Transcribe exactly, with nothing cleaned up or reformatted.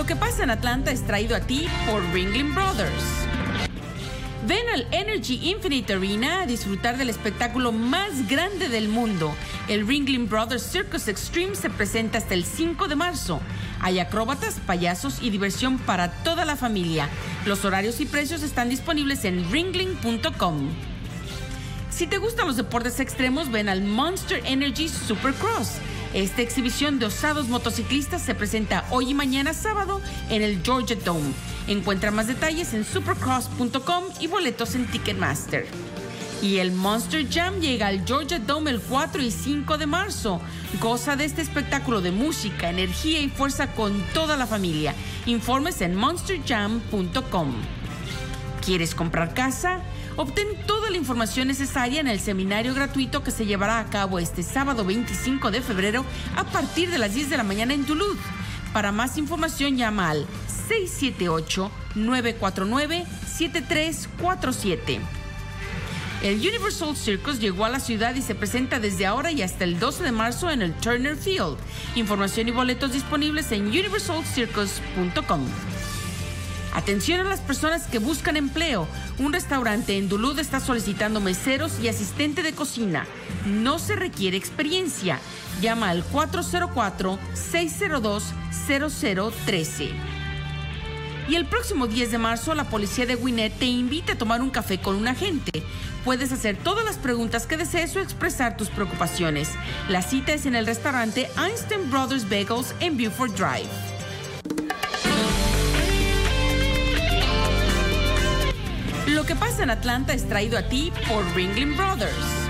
Lo que pasa en Atlanta es traído a ti por Ringling Brothers. Ven al Energy Infinite Arena a disfrutar del espectáculo más grande del mundo. El Ringling Brothers Circus Extreme se presenta hasta el cinco de marzo. Hay acróbatas, payasos y diversión para toda la familia. Los horarios y precios están disponibles en ringling punto com. Si te gustan los deportes extremos, ven al Monster Energy Supercross. Esta exhibición de osados motociclistas se presenta hoy y mañana sábado en el Georgia Dome. Encuentra más detalles en supercross punto com y boletos en Ticketmaster. Y el Monster Jam llega al Georgia Dome el cuatro y cinco de marzo. Goza de este espectáculo de música, energía y fuerza con toda la familia. Informes en monster jam punto com. ¿Quieres comprar casa? Obtén toda la información necesaria en el seminario gratuito que se llevará a cabo este sábado veinticinco de febrero a partir de las diez de la mañana en Duluth. Para más información llama al seis siete ocho, nueve cuatro nueve, siete tres cuatro siete. El Universal Circus llegó a la ciudad y se presenta desde ahora y hasta el doce de marzo en el Turner Field. Información y boletos disponibles en universal circus punto com. Atención a las personas que buscan empleo. Un restaurante en Duluth está solicitando meseros y asistente de cocina. No se requiere experiencia. Llama al cuatro cero cuatro, seis cero dos, cero cero uno tres. Y el próximo diez de marzo, la policía de Gwinnett te invita a tomar un café con un agente. Puedes hacer todas las preguntas que desees o expresar tus preocupaciones. La cita es en el restaurante Einstein Brothers Bagels en Buford Drive. Lo que pasa en Atlanta es traído a ti por Ringling Brothers.